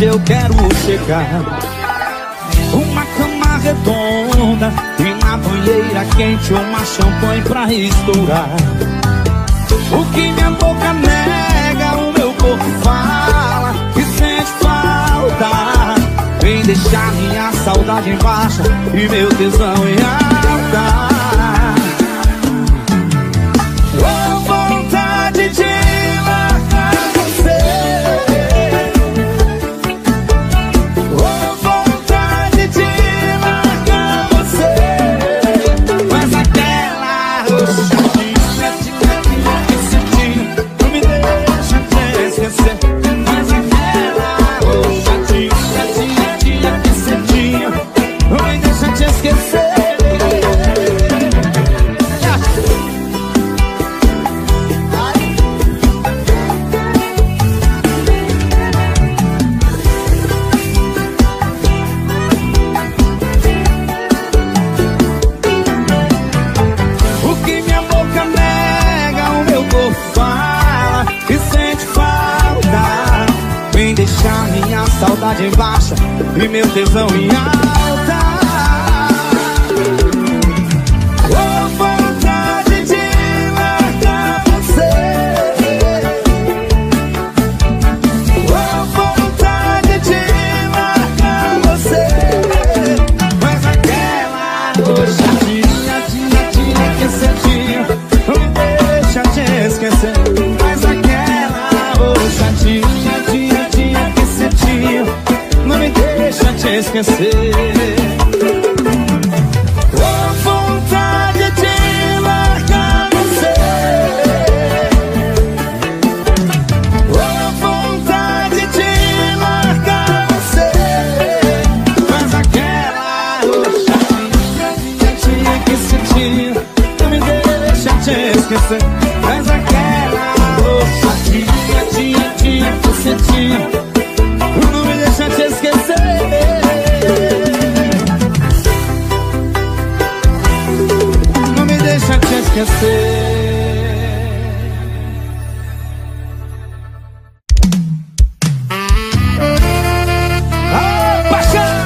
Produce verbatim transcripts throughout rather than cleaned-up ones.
onde eu quero chegar. Uma cama redonda e na banheira quente uma champanhe pra estourar. O que minha boca nega, o meu corpo fala que sente falta. Vem deixar minha saudade em baixa e meu tesão em alta. Oh, vontade de largar você. Oh, vontade de largar você. Mas aquela roxadinha que sentinho não me deixa te esquecer. Mas aquela roxadinha que sentinho não me deixa te esquecer. Deixar minha saudade em baixa e meu tesão em alta. Oh, vontade de largar você. Oh, vontade de largar você. Mas aquela roxadinha, tinha, tinha que sentir, não me deixa te esquecer. Mas aquela roxadinha, não me deixa te esquecer. Oh, vontade de largar você. Oh, vontade de largar você. Mas aquela roxadinha tinha que sentir, não me deixa te esquecer. Mas aquela roxadinha tinha, tinha que sentir, não me deixa te esquecer. Não me deixa te esquecer. Ah, paixão!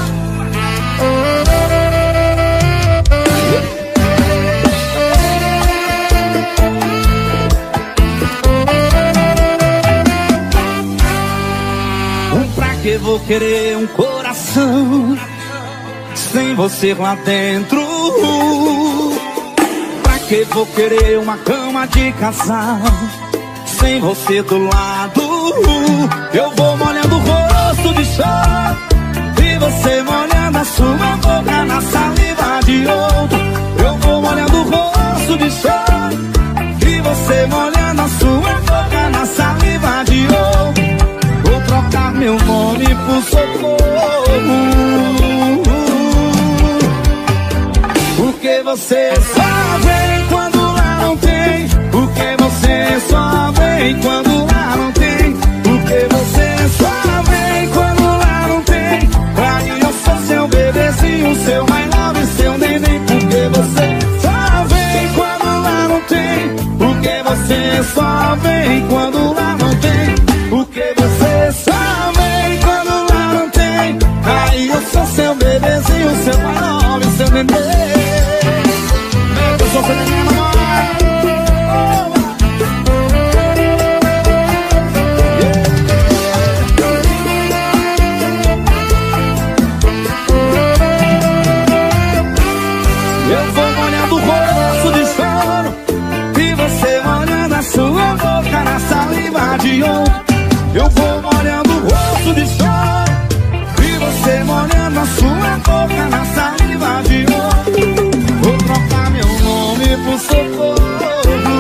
Pra que vou querer um coração sem você lá dentro? Pra que vou querer uma cama de casal sem você do lado? Eu vou molhando o rosto de choro e você molhando a sua boca na saliva de outro. Eu vou molhando o rosto de choro e você molhando a sua boca na saliva de outro. Vou trocar meu nome por socorro, porque você só vem quando lá não tem. Porque você só vem quando lá não tem. Porque você só vem quando lá não tem. Aí eu sou seu bebezinho, seu my love, seu neném. Porque você só vem quando lá não tem. Porque você só vem quando lá não tem. Porque você só vem quando lá não tem. Aí eu sou seu bebezinho, seu nome, seu neném. Eu sou seu neném, mamãe. Eu vou molhando o rosto de choro e você molhando a sua boca na saliva de outro. Eu vou molhando o rosto de choro e você molhando a sua boca na saliva de outro. Vou trocar meu nome por socorro,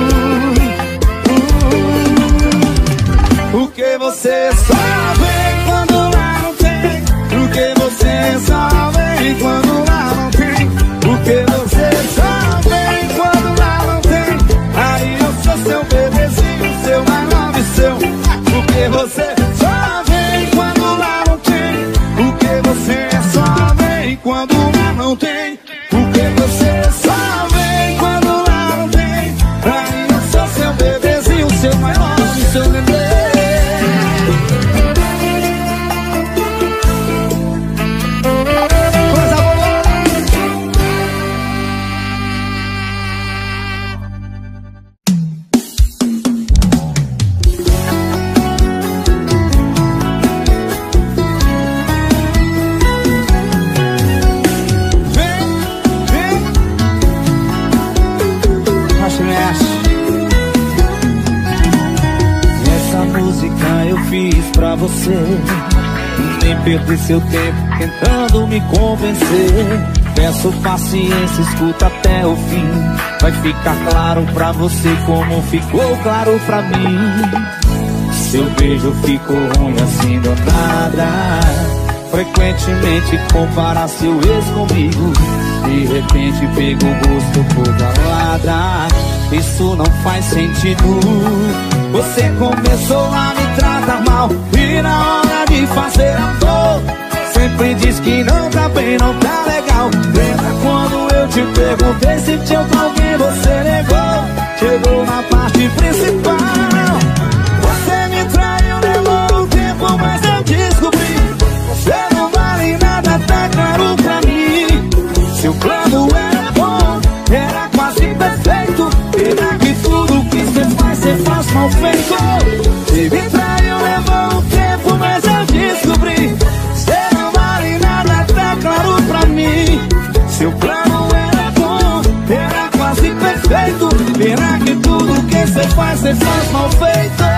porque você só vem quando lá não tem. Porque você só vem quando lá não tem. Porque você só vem quando lá não tem. Aí eu sou seu bebezinho, seu my love, seu. Porque você só vem quando lá não tem. Porque você só vem quando lá não tem. Porque você só vem quando lá não tem. Aí eu sou seu bebezinho, seu my love, seu neném. fiz pra você. Nem perder seu tempo tentando me convencer. Peço paciência, escuta até o fim. Vai ficar claro pra você como ficou claro pra mim. Seu beijo ficou ruim assim do nada. Frequentemente compara seu ex comigo. De repente pegou gosto por balada. Isso não faz sentido. Você começou a me tratar mal e na hora de fazer amor sempre diz que não tá bem, não tá legal. Lembra quando eu te perguntei se tinha alguém, você negou. Chegou na parte principal. Você me traiu, levou um tempo, mas eu descobri. Você não vale nada, tá claro pra mim. Seu plano era bom, era quase perfeito. Pena que tudo que você faz, você faz mal feito. Você me traiu, levou um tempo, mas eu descobri. Você não vale nada, tá claro pra mim. Seu plano era bom, era quase perfeito. Pena que tudo que você faz, você faz mal feito.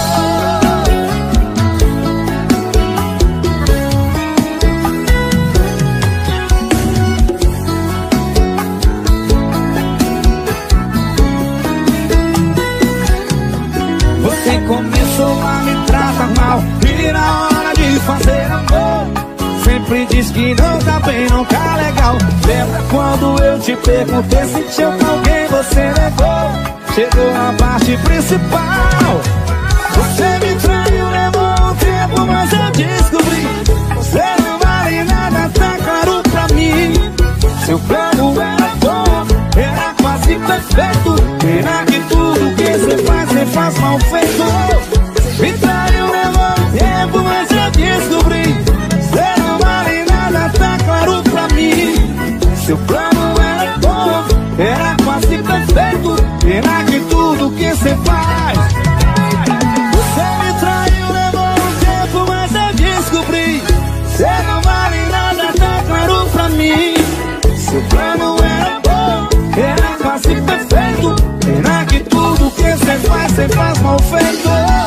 Você começou a me tratar mal e na hora de fazer amor sempre diz que não tá bem, não tá legal. Lembra quando eu te perguntei se tinha alguém, você negou. Chegou na parte principal. Você me traiu, levou um tempo, mas eu descobri. Você não vale nada, tá claro pra mim. Seu plano era bom, era quase perfeito. Pena que tudo que você faz, você faz mal feito. Me traiu, levou um tempo, mas eu descobri. Você não vale nada, tá claro pra mim. Seu plano era bom, era quase perfeito. Pena que tudo que você faz. Você me traiu, levou um tempo, mas eu descobri. Você não vale nada, tá claro pra mim. Seu plano era bom, era quase perfeito. Pena que tudo que você faz, você faz mal feito.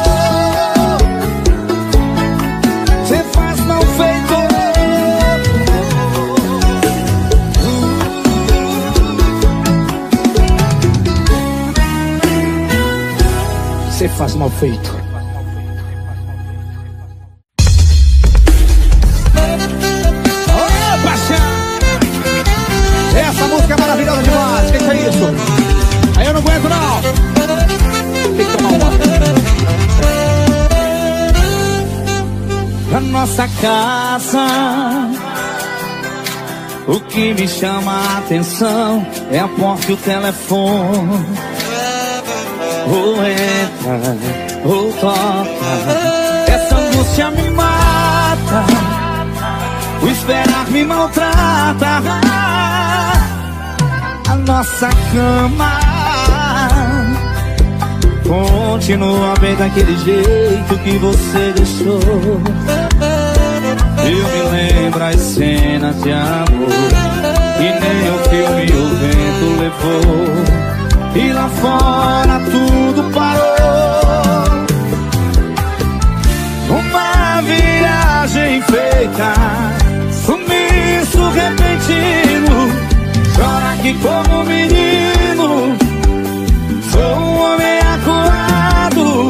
Você faz mal feito. Você faz mal feito. Ô, paixão! Essa música é maravilhosa demais. O que, que é isso? Aí eu não aguento não. Tem que tomar uma. Na nossa casa, o que me chama a atenção é a porta e o telefone. Ou entra, ou toca. Essa angústia me mata. O esperar me maltrata. A nossa cama continua bem daquele jeito que você deixou. Eu me lembro as cenas de amor e nem o filme o vento levou. E lá fora tudo parou. Uma viagem feita, sumiço repentino. Chora aqui como um menino. Sou um homem acuado.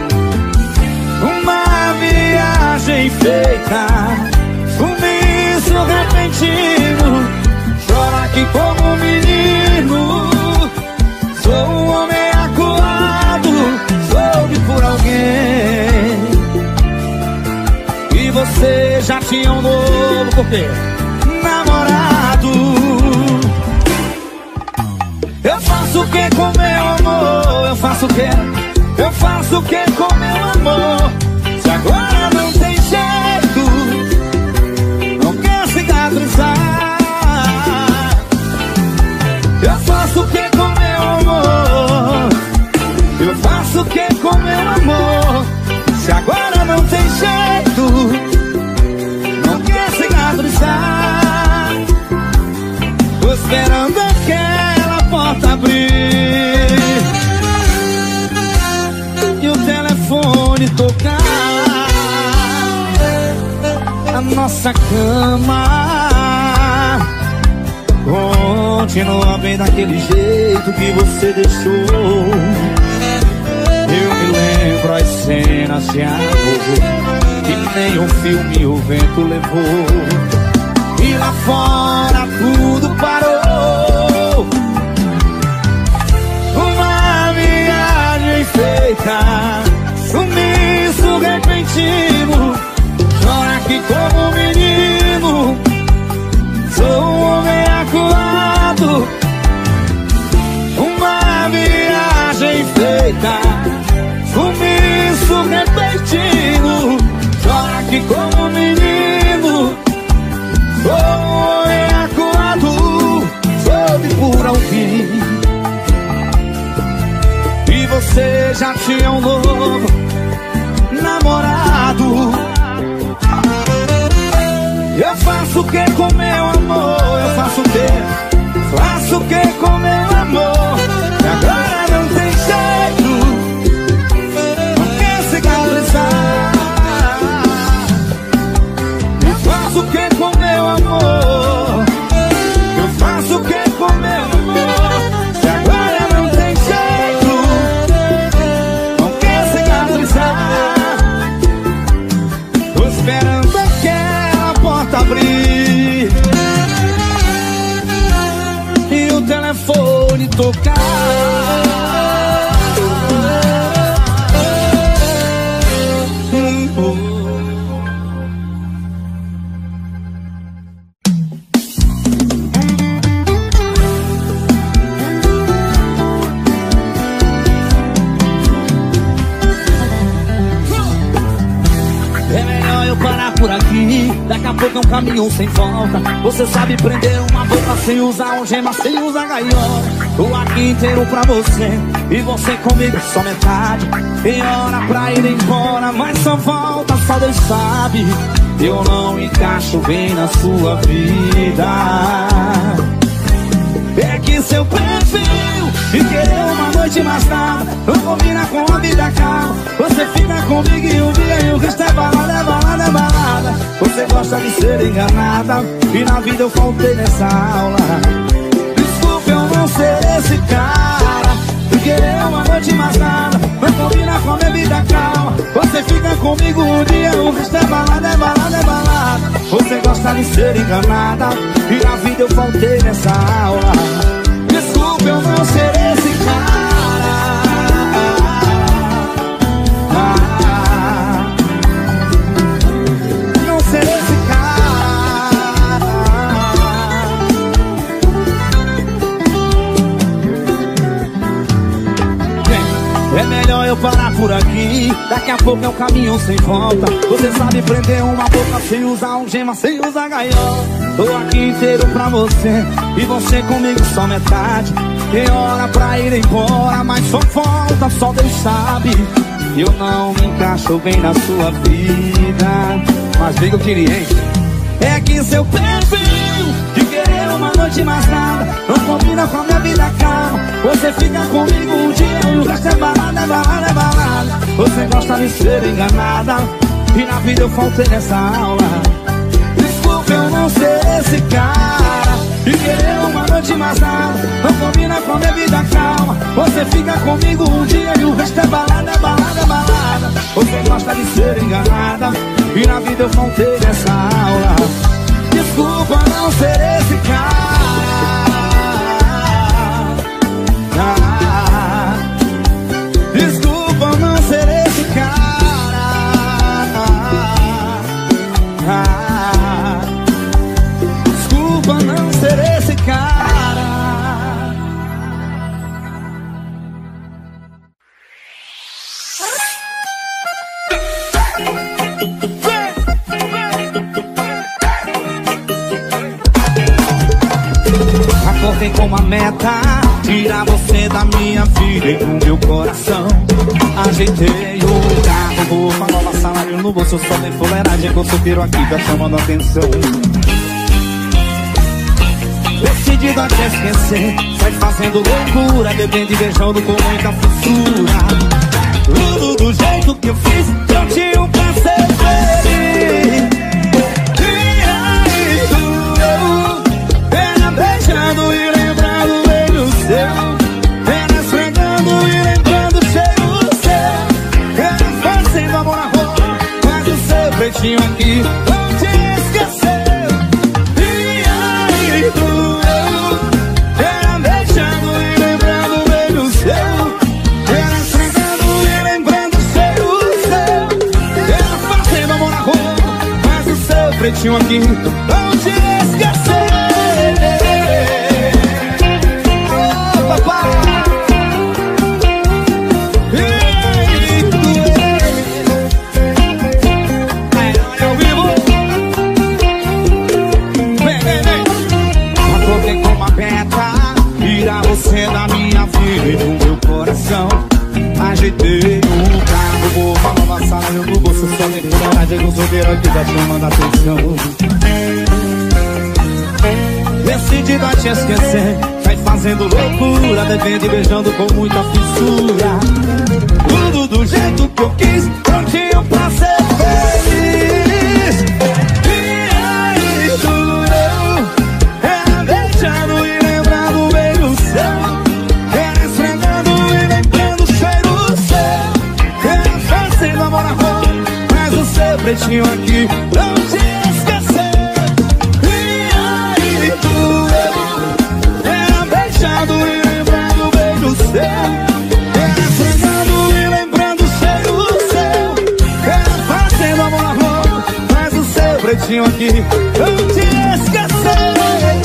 Uma viagem feita, sumiço repentino. Chora aqui como um menino. Sou um homem acuado. Soube por alguém. E você já tinha um novo, por quê? Namorado. Eu faço o que com meu amor? Eu faço o que? Eu faço o que com meu amor? Se agora não tem jeito, não quer cicatrizar. Eu faço o que com meu amor? Eu faço o que com meu amor? Se agora não tem jeito, não quer cicatrizar. Tô esperando aquela porta abrir e o telefone tocar. nossa cama continua bem daquele jeito que você deixou. Eu me lembro as cenas de amor que nem um filme o vento levou. E lá fora tudo parou. Uma viagem feita, sumiço repentino. Chora aqui como um menino, sou um homem acuado. Uma viagem feita, sumiço repentino. Chora aqui como um menino, sou um homem acuado. Soube por alguém e você já tinha um novo namorado. Eu faço o que com meu amor? Eu faço o que? Faço o que com meu amor? E agora não tem jeito, não quer cicatrizar. Eu faço o que com meu amor? Eu faço o que com meu amor? E agora não tem jeito, não quer cicatrizar. Tô esperando aquela porta abrir e o telefone tocar. Por aqui, daqui a pouco é um caminho sem volta. Você sabe prender uma boca sem usar algema, sem usar gaiola. Tô aqui inteiro pra você e você comigo só metade. Tem hora pra ir embora, mas só volta, só Deus sabe. Eu não encaixo bem na sua vida. É que seu perfil de querer uma noite mais nada não combina com a vida calma. Você fica comigo e um dia e o resto é balada, é balada, é balada. Você gosta de ser enganada e na vida eu faltei nessa aula. Desculpa eu não ser esse cara de querer uma noite mais nada não combina com a minha vida calma. Você fica comigo um dia e o resto é balada, é balada, é balada. Você gosta de ser enganada e na vida eu faltei nessa aula. Desculpa eu não ser esse cara, ah, não ser esse cara. Bem, é melhor eu parar por aqui. Daqui a pouco é um caminho sem volta. Você sabe prender uma boca sem usar algema, sem usar gaiola. Tô aqui inteiro pra você e você comigo só metade. Tem hora pra ir embora, mas só falta, só Deus sabe. Eu não me encaixo bem na sua vida. Mas vem que eu queria, hein? É que seu perfil de querer uma noite mais nada não combina com a minha vida calma. Você fica comigo um dia e o resto é balada, é balada, é balada. Você gosta de ser enganada e na vida eu faltei nessa aula. Desculpa eu não ser esse cara e querer uma noite mais nada não combina com a minha vida calma. Você fica comigo um dia e o resto é balada, é balada, é balada. Você gosta de ser enganada e na vida eu faltei nessa aula. Desculpa não ser esse cara, ah, desculpa não ser esse cara, ah, desculpa não ser esse cara. Acordei com uma meta, tirar você da minha vida e do meu coração. Ajeitei o carro, vou com a nova salário no bolso. Só tem fuleiragem com o solteiro aqui, tá chamando a atenção. Decidido a te esquecer, sai fazendo loucura, bebendo e beijando com muita fissura. Tudo do jeito que eu fiz, eu tinha um prazer feliz. pretinho aqui não te esqueceu. E aí doeu, era beijando e lembrando o beijo seu, era estragando e lembrando o cheiro seu, era fazendo amor na rua, mas o seu pretinho aqui não te esqueceu. Oh, papai. Você da minha vida e do meu coração. Ajeitei o carro, vou pra nova sala, eu no bolso só lembrando. Ajeitei um solteiro aqui tá chamando a atenção. Decidido a te esquecer, vai fazendo loucura, devendo e beijando com muita fissura. Tudo do jeito que eu quis, prontinho pra ser feliz. E aí doeu, era beijando e lembrando o beijo seu, era esfregando e lembrando o cheiro seu, era fazendo amor na rua, mas o seu pretinho aqui não te esqueceu. E aí doeu, era beijando e lembrando o beijo seu, era esfregando e lembrando o cheiro seu, era fazendo amor na rua, mas o seu pretinho aqui não te esqueceu.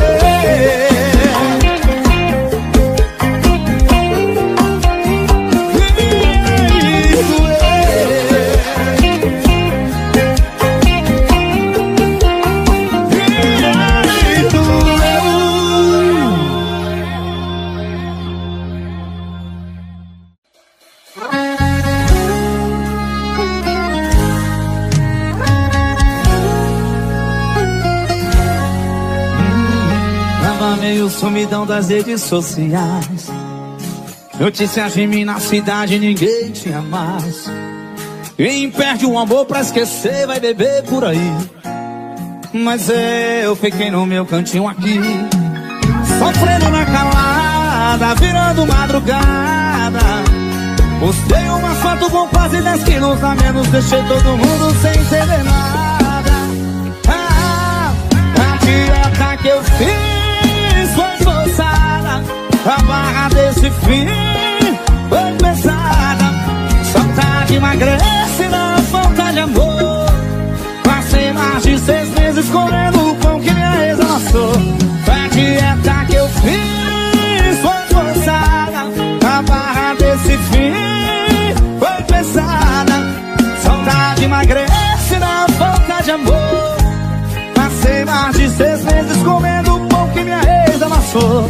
Meio sumidão das redes sociais, notícias de mim na cidade ninguém tinha mais. Quem perde o amor pra esquecer vai beber por aí, mas eu fiquei no meu cantinho aqui, sofrendo na calada, virando madrugada. Postei uma foto com quase dez quilos a menos, deixei todo mundo sem entender nada. Ah, a dieta que eu fiz foi forçada, a barra desse fim foi pesada. Saudade emagrece na falta de amor. Passei mais de seis meses comendo o pão que minha ex amassou. A dieta que eu fiz foi forçada, a barra desse fim foi pesada. Saudade emagrece na falta de amor. Passei mais de seis meses comendo o pão que minha ex amassou.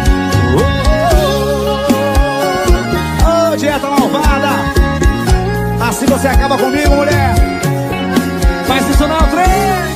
Ô, oh, dieta malvada, assim você acaba comigo, mulher. Faz isso não, trem.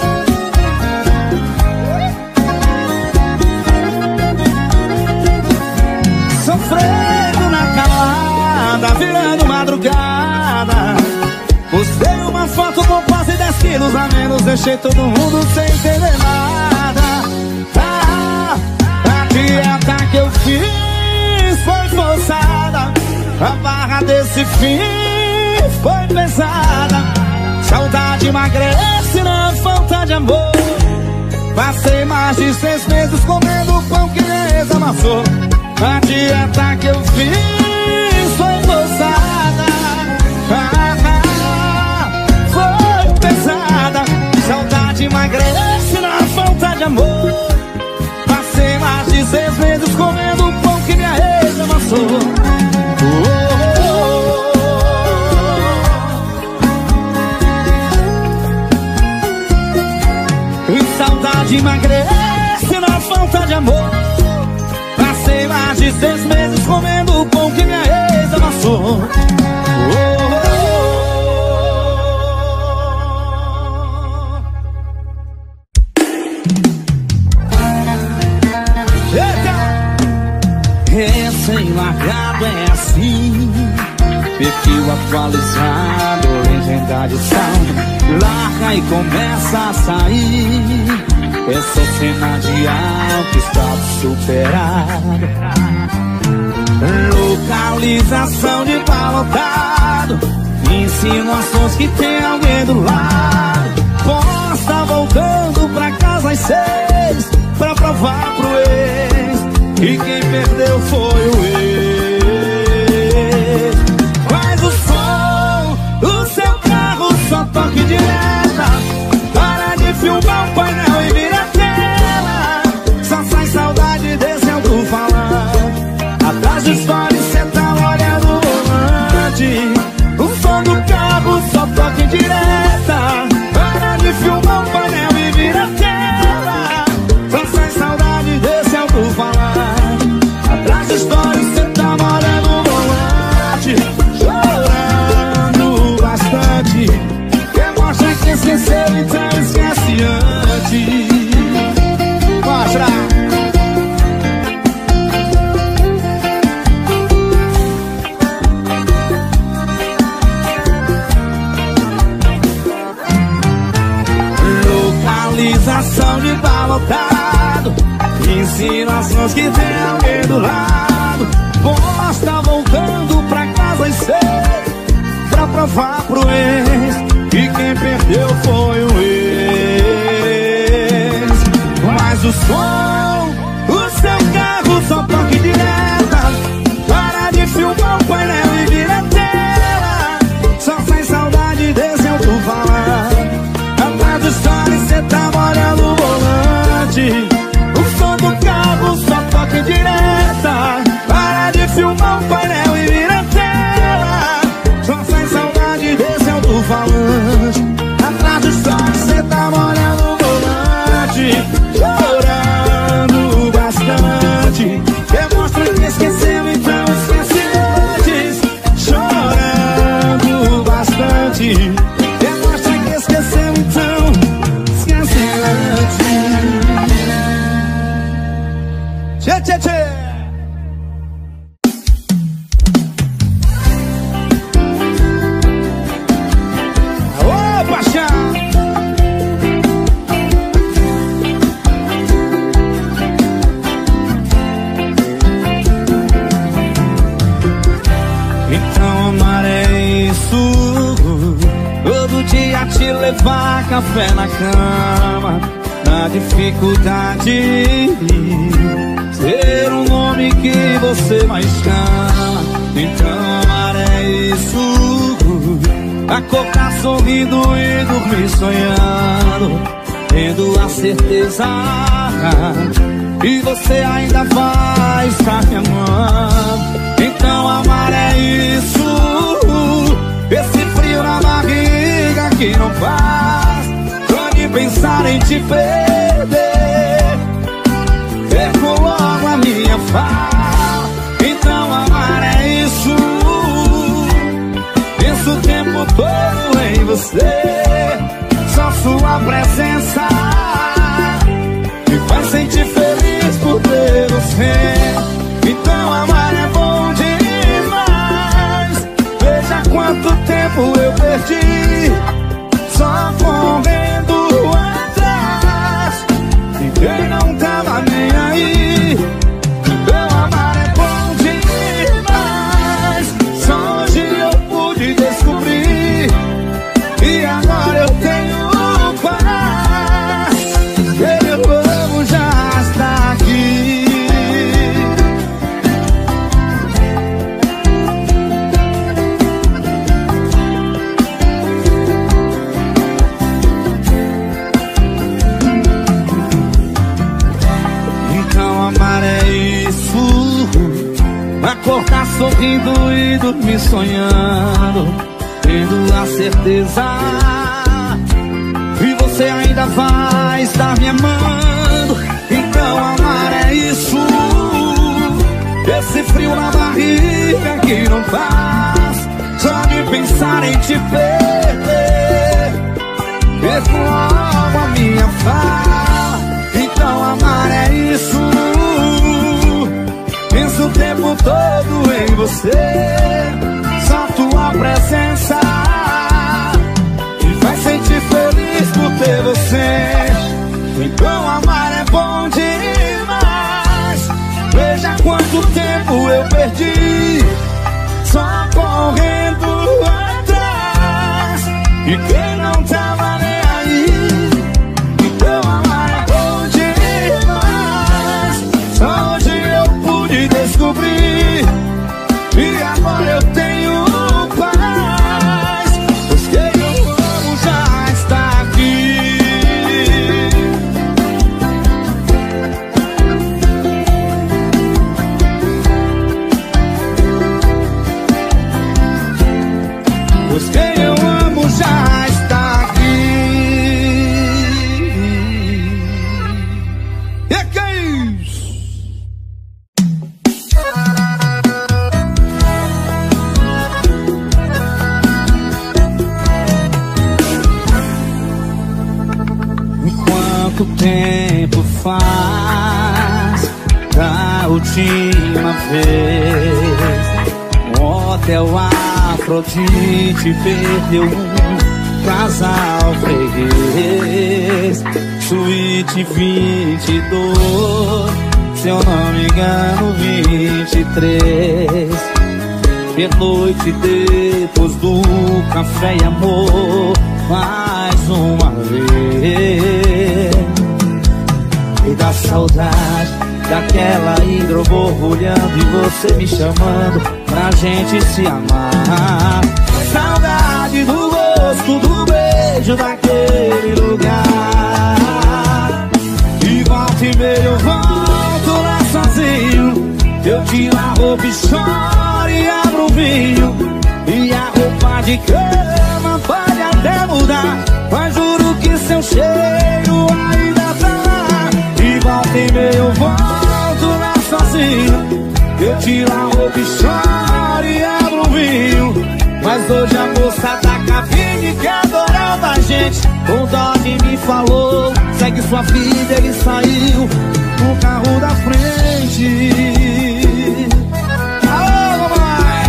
Sofrendo na calada, virando madrugada. Postei uma foto com quase dez quilos a menos, deixei todo mundo sem entender nada. Ah, a dieta que eu fiz foi forçada, a barra desse fim foi pesada. Saudade emagrece na falta de amor. Passei mais de seis meses comendo o pão que minha ex amassou. A dieta que eu fiz foi forçada, ah, ah, foi pesada. Saudade emagrece na falta de amor. Passei mais de seis meses comendo o pão que minha ex amassou. Oh, oh, oh. E saudade emagrece na falta de amor. Passei mais de seis meses comendo o pão que minha ex amassou. Oh, oh, oh. Eita! Recém-largado é assim, perfil atualizado, legenda de sal, larga e começa a sair. Essa cena de autoestado superado, localização de pau lotado, insinuações que tem alguém do lado. de bar lotado, insinuações que tem alguém do lado. Posta voltando pra casa e sei, pra provar pro ex que quem perdeu foi o ex. Mas o som, o seu carro só toque direta. Para de filmar o painel e vira tela. Só faz saudade desse alto-falante. Atrás do story cê tá molhando o volante. O som do carro só toque direta. Para de filmar o painel e vira tela. Só faz saudade desse alto-falante. Atrás do story cê tá molhando o volante. Chorando bastante. Demonstra que esqueceu, então esquece antes. Chorando bastante. Demonstra que esqueceu, então esquece antes. Tchê, tchê, tchê. Ô, paixão. Então amar é isso, todo dia te levar café na cama, na dificuldade, ser um nome que você mais ama. Então amar é isso, acordar sorrindo e dormir sonhando, tendo a certeza e você ainda vai estar me amando. Então amar é isso, esse frio na barriga que não faz só de pensar em te perder. Perco logo a minha fala. Então amar é isso, penso o tempo todo em você. Só sua presença me faz sentir feliz por ter você. Então amar é bom demais. Veja quanto tempo eu perdi só correndo atrás de quem não tava nem aí. Então amar é bom demais. Só hoje eu pude descobrir e agora eu tenho paz. Eu amo já estar aqui. Amar é isso, acordar sorrindo e dormir sonhando, tendo a certeza e você ainda vai estar me amando. Então amar é isso, esse frio na barriga que não faz só de pensar em te perder. Perco logo a minha fala. Então amar é isso, penso o tempo todo em você. Só tua presença me faz sentir feliz por ter você. Então amar é bom demais. Veja quanto tempo eu perdi só correndo atrás de quem não tava nem aí. Então amar é bom demais. Só hoje eu pude descobrir e agora eu tenho paz, pois quem eu amo já está aqui. Pois quem eu amo já está aqui. E que é isso? Quanto tempo faz da última vez o hotel Afrodite perdeu um casal freguês? Suíte vinte e dois, se eu não me engano, vinte e três. De noite depois do café e amor, mais uma vez. E da saudade daquela hidro borbulhando e você me chamando pra gente se amar. Saudade do gosto do beijo daquele lugar. E volta e meia eu volto lá sozinho. Eu tiro a roupa e choro e abro o vinho. E a roupa de cama pode até mudar, mas juro que seu cheiro ainda tá lá. E volta e meia eu volto lá sozinho. Eu tiro a roupa e choro e abro o vinho. Mas hoje a moça da cabine que adorava a gente com dó de me falou: segue sua vida, ele saiu no carro da frente. Alô, mamãe!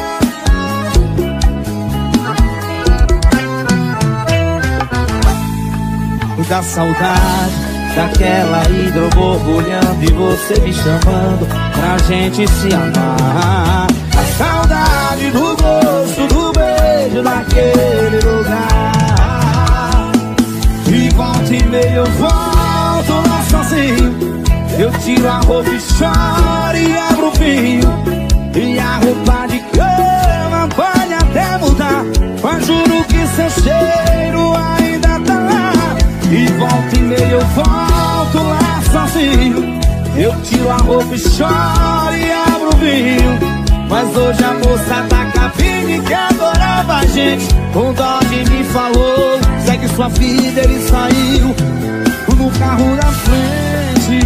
E da saudade daquela hidro borbulhando e você me chamando pra gente se amar. A saudade do gosto do beijo daquele lugar. E volta e meia eu volto lá sozinho. Eu tiro a roupa e choro e abro o vinho. E a roupa de cama pode até mudar, mas juro que seu cheiro ainda tá lá. E volta e meia eu volto lá sozinho. Eu tiro a roupa e choro e abro o vinho. Mas hoje a moça da cabine que adorava a gente com dó de me falou: segue sua vida, ele saiu no carro da frente.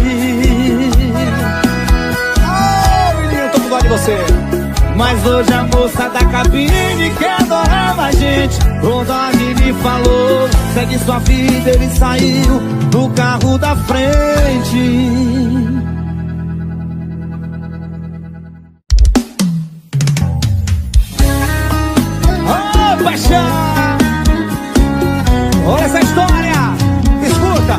Oh, menino, tô com dó de você. Mas hoje a moça da cabine que adorava a gente com dó de me falou: segue sua vida, ele saiu no carro da frente. Paixão, olha essa história, escuta.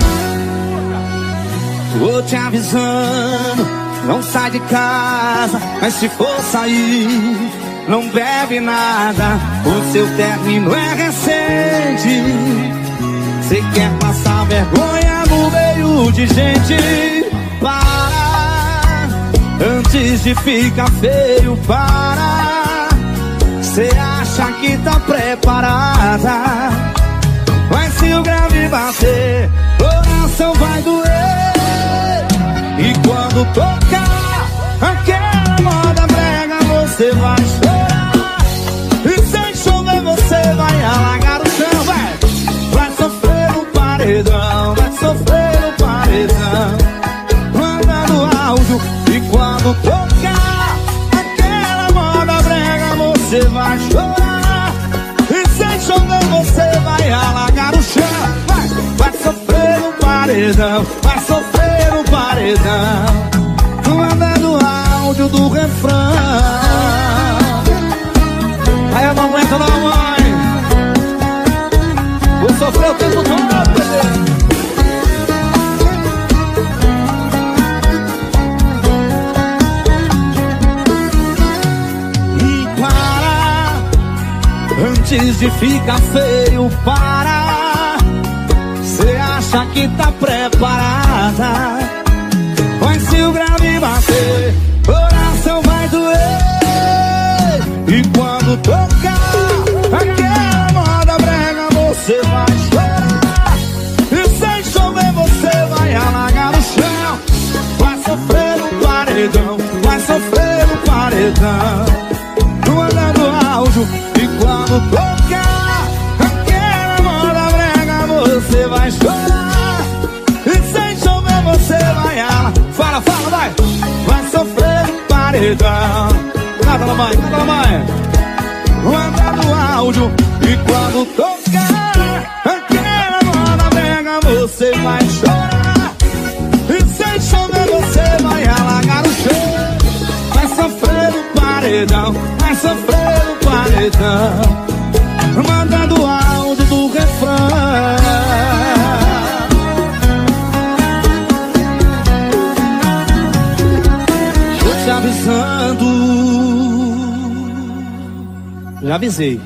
Tô te avisando, não sai de casa, mas se for sair, não bebe nada. O seu término é recente. Cê quer passar vergonha no meio de gente? Para, antes de ficar feio, para. Cê acha que tá preparada, mas se o grave bater, coração vai doer. E quando tocar aquela moda brega, você vai chorar. E sem chover você vai alagar o chão. Vai, vai sofrer no paredão, vai sofrer no paredão. Mandando áudio. E quando tocar aquela moda brega, você vai chorar. E sem chover você vai alagar o chão. Vai, vai sofrer no paredão, vai sofrer no paredão. Mandando áudio do refrão. Aí eu não aguento não, mãe. Vou sofrer o tempo todo, bebê. Antes de ficar feio, para. Cê acha que tá preparada, mas se o grave bater, coração vai doer. E quando tocar aquela moda brega, você vai chorar. E sem chover você vai alagar o chão. Vai sofrer no paredão, vai sofrer no paredão. Mandando áudio. E quando tocar aquela moda brega, você vai chorar. E sem chover você vai ala. Fala, fala, vai. Vai sofrer no paredão. Canta na mãe, canta na mãe. Mandando áudio. E quando tocar aquela moda brega, você vai chorar. E sem chover você vai alagar o chão. Vai sofrer no paredão, vai sofrer no paredão. Mandando áudio do refrão. Já avisei.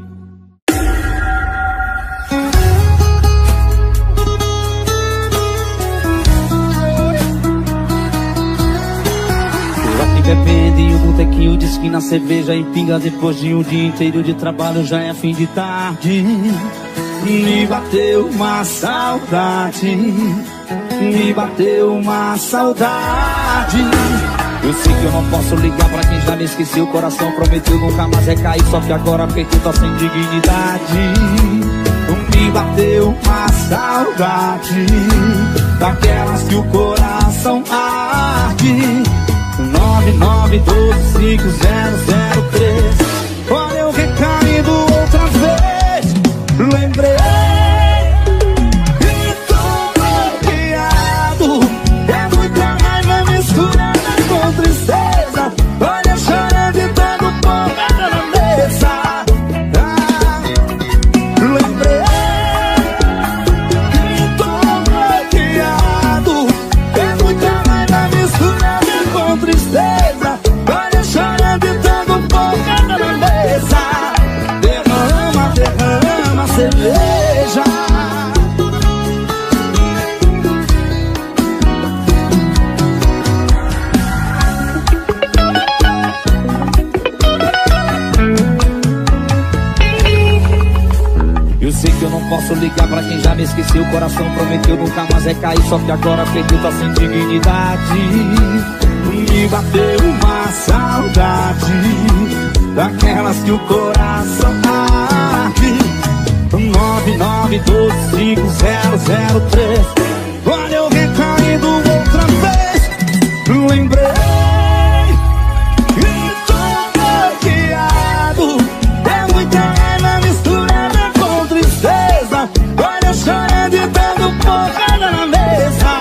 Bebendo em um botequinho de esquina, cerveja e pinga. Depois de um dia inteiro de trabalho, já é fim de tarde. Me bateu uma saudade, me bateu uma saudade. Eu sei que eu não posso ligar pra quem já me esqueceu. O coração prometeu nunca mais recair, só que agora peito tá sem dignidade. Me bateu uma saudade, daquelas que o coração arde. Nove nove doze cinco zero zero três. Olha eu recaindo outra vez. Lembrei e tô bloqueado. É muita raiva misturada com tristeza. Olha chorando e dando porrada na mesa. Ah, lembrei e tô bloqueado. É muita raiva misturada com tristeza, olha chorando e dando porrada na mesa. Derrama, derrama cerveja. Eu sei que eu não posso ligar pra quem já me esqueceu. O coração prometeu nunca mais recair, só que agora perdeu, tá sem dignidade. Me bateu uma saudade, daquelas que o coração arde. Nove nove doze cinco zero zero três. Olha eu recaindo outra vez. Lembrei e tô bloqueado. É muita raiva misturada com tristeza. Olha chorando e dando porrada na mesa.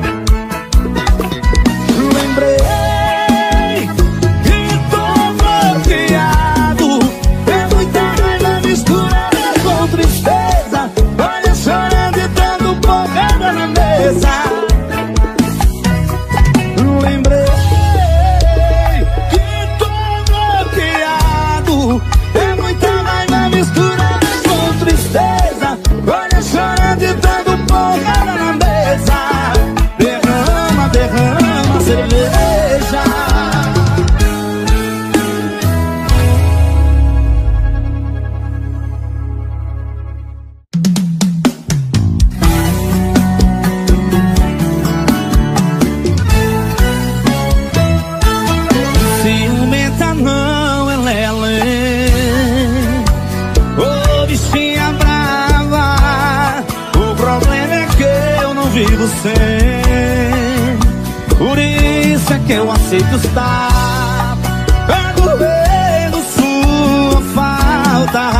Lembrei que tô bloqueado. É muita raiva misturada com tristeza. Olha chorando e dando porrada na mesa. Derrama, derrama cerveja. Vivo sem, por isso é que eu aceito estar aguardando sua falta.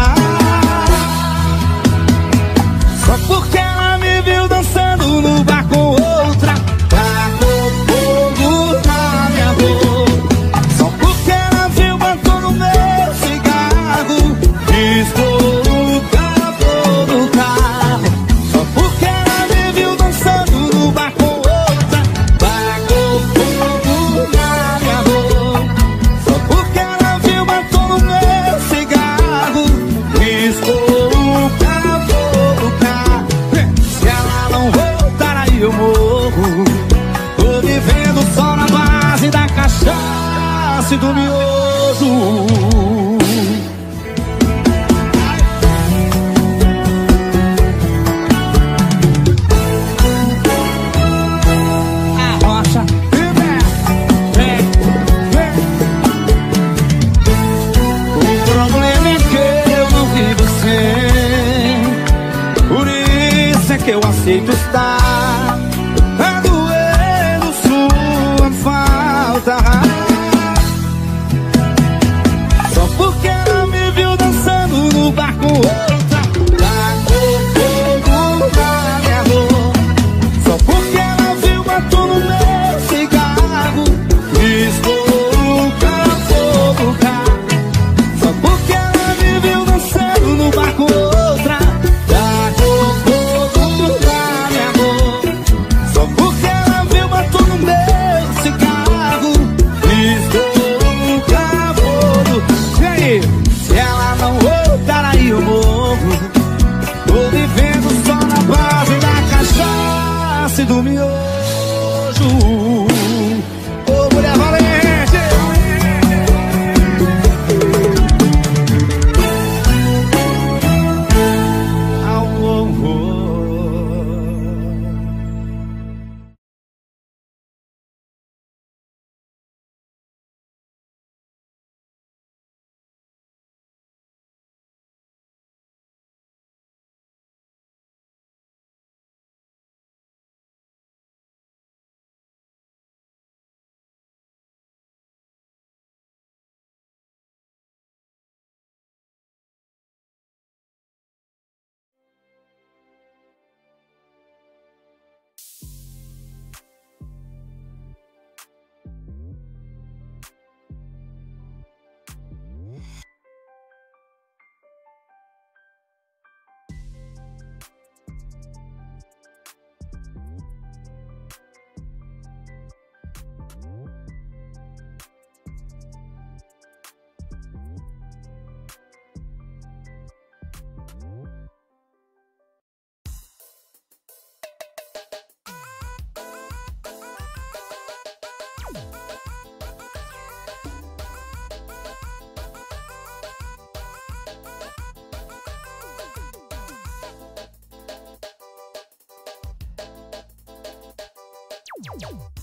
Só porque ela me viu dançando no bar com outra, tacou fogo na minha boca. Só porque ela viu batom no meu cigarro, piscou o capô do carro. Só porque ela me viu dançando no bar com outra, tacou fogo na minha boca. Só porque ela viu batom no meu cigarro, piscou o capô do carro. Se ela não voltar aí eu morro. Tô vivendo só na base da cachaça e do miojo. Eu aceito estar aguardando sua falta. Só porque ela me viu dançando no bar com outra, tacou fogo na minha boca. Só porque ela viu batom no meu cigarro, piscou o capô do carro. Só porque ela me viu dançando no bar com outra, tacou fogo na minha boca. Tchau.